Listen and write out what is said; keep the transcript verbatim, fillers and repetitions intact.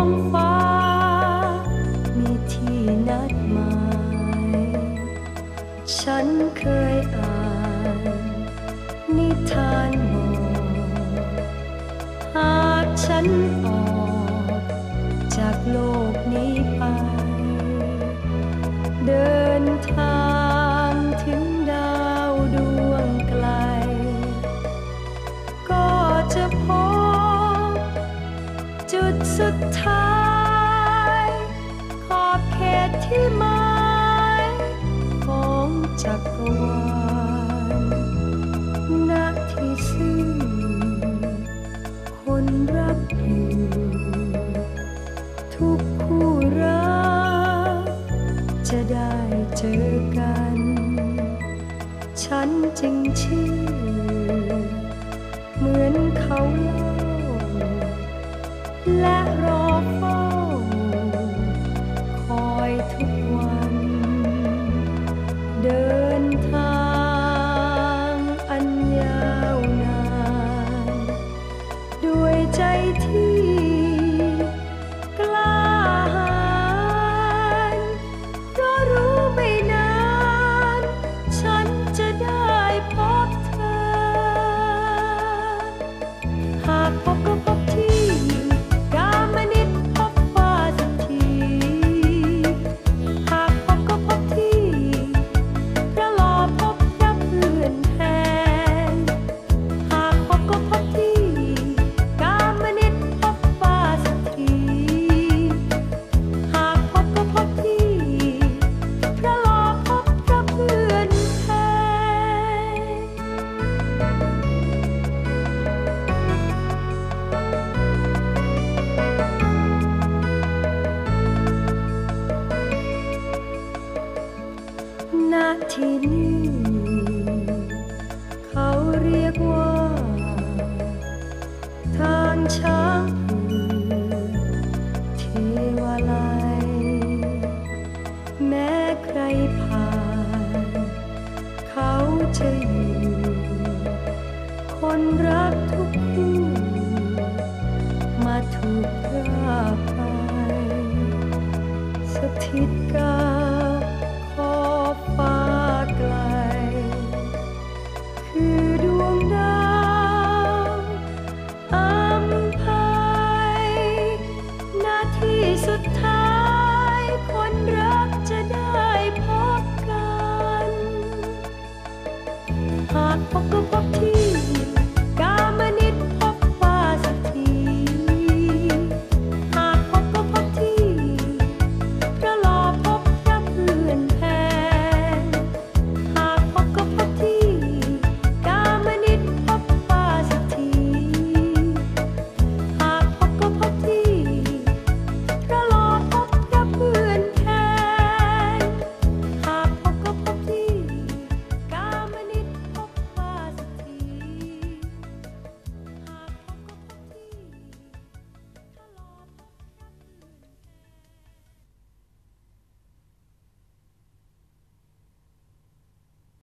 องฟ้ามีที่นัดหมายฉันเคยอ่านนิทานบอกหากฉันออกจากโลกนี้ไปเดินทางถึงดาวดวงไกลก็จะพบจุดสุดท้ายขอบเขตที่หมายของจักรวาลณที่ซึ่งคนรักอยู่ทุกคู่รักจะได้เจอกันฉันจึงเชื่อเหมือนเขาเล่าและรอเฝ้าคอยทุกวันเดินทางอันยาวนานด้วยใจที่กล้าหาญเพราะรู้ไม่นานฉันจะได้พบเธอหากพบก็พบที่กามนิตพบฟ้าสักทีหากพบก็พบที่พระหล่อพบพระเพื่อนแทนหากพบก็พบที่กามนิตพบฟ้าสักทีหากพบก็พบที่พระหล่อพบพระเพื่อนแทนณที่นี้เขาเรียกว่าทางช้างเผือกเทวาลัยแม้ใครผ่านเขาจะอยู่คนรักทุกคู่มาถูกพรากไปสถิตการ